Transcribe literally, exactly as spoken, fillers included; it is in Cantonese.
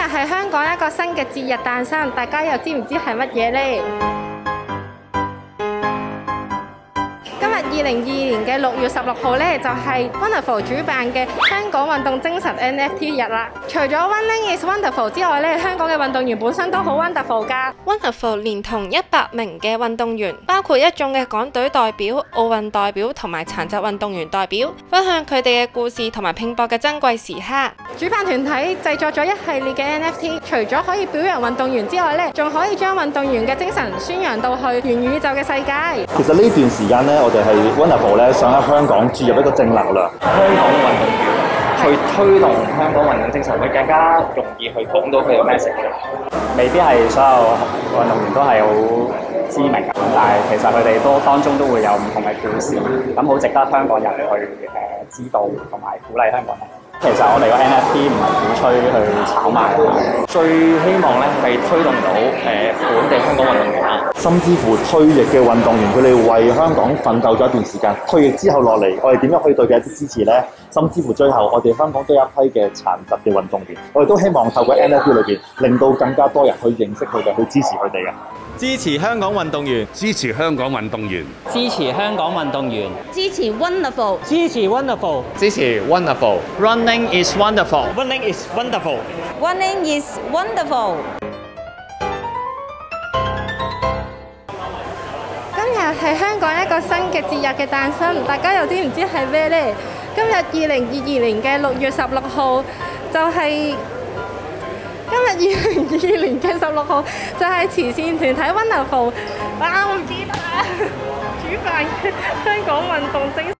係香港一個新嘅節日誕生，大家又知唔知係乜嘢呢？今日二零二二年嘅六月十六號呢，就係 Wonderful 主辦嘅香港運動精神 N F T 日啦。除咗 Running is Wonderful 之外呢，香港嘅運動員本身都好 wonderful 㗎。Wonderful 連同一百名嘅運動員，包括一眾嘅港隊代表、奧運代表同埋殘疾運動員代表，分享佢哋嘅故事同埋拼搏嘅珍貴時刻。主辦團體製作咗一系列嘅 N F T， 除咗可以表揚運動員之外呢，仲可以將運動員嘅精神宣揚到去元宇宙嘅世界。 其實呢段時間呢，我哋係 Wonderful 咧，想喺香港注入一個正能量， 香港嘅運動員去推動香港運動精神，會更加容易去講到佢嘅 message。 未必係所有運動員都係好知名，咁但係其實佢哋都當中都會有唔同嘅故事，咁好值得香港人去誒、呃、知道同埋鼓勵香港人。其實我哋個 N F T 唔係鼓吹去炒賣， 最希望咧係推動到誒、呃、本地香港運動員啦， 甚至乎退役嘅運動員，佢哋為香港奮鬥咗一段時間，退役之後落嚟，我哋點樣可以對佢一啲支持呢？甚至乎最後，我哋香港都有一批嘅殘疾嘅運動員，我哋都希望透過 N F T 裏邊，令到更加多人去認識佢哋，去支持佢哋嘅。 支持香港運動員， 支持香港運動員， 支持香港運動員， 支持 Wonderful， 支持 Wonderful， 支持 Wonderful。 Running is wonderful， Running is wonderful， Running is wonderful。 今日係香港一個新嘅節日嘅誕生，大家又知唔知係咩呢？今日二零二二年嘅六月十六號就係、是。今日二零二二年嘅十六號就係慈善團體 Wonderful， 啊我唔記得啦，主辦嘅香港運動精神。